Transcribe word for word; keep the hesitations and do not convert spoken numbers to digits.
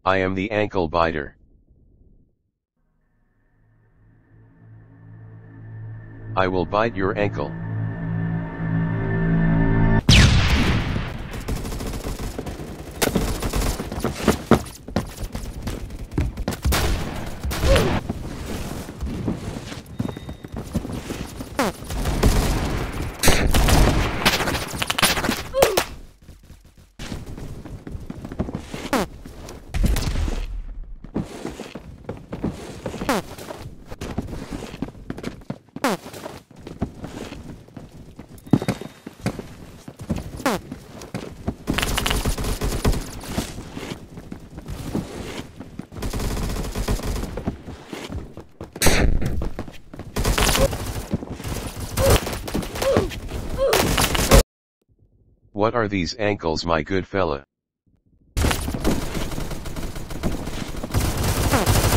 I am the ankle biter. I will bite your ankle. What are these ankles, my good fella?